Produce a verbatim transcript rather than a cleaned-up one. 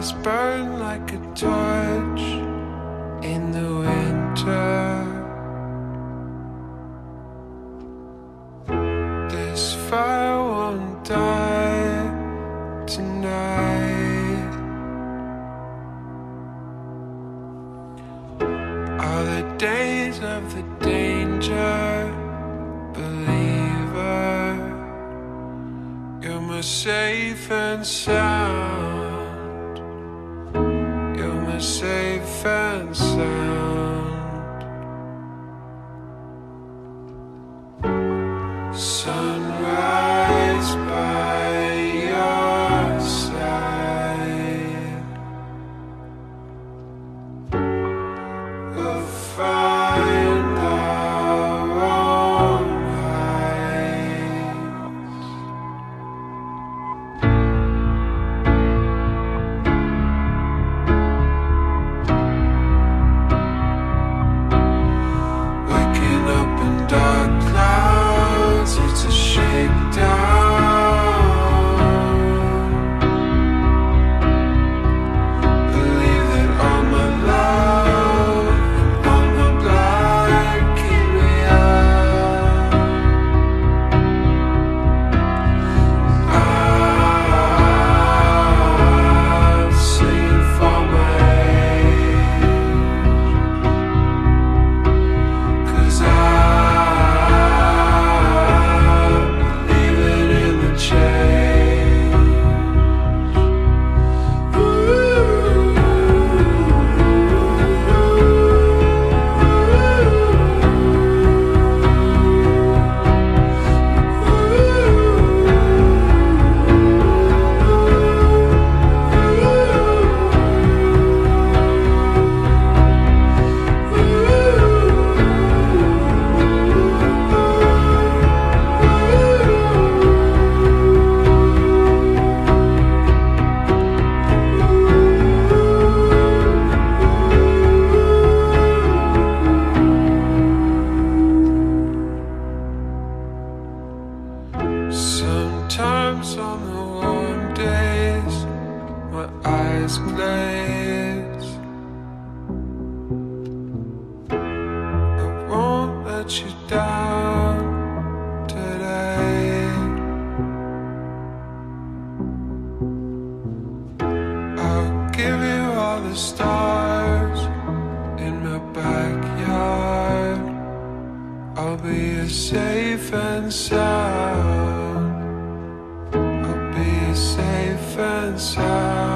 eyes burn like a torch in the winter. This fire won't die tonight. All the days of the danger, believer, you're my safe and sound. You're my safe and sound. Sunrise by your side, we'll find our own heights. Waking up in dark clouds, it's a shakedown. Believe that all my love and all my blood keep me out. I'm singing for my age, 'cause I believe in the change. Sometimes on the warm days, my eyes glaze. I won't let you down today. I'll give you all the stars in my backyard. I'll be safe and sound. I'll be safe and sound.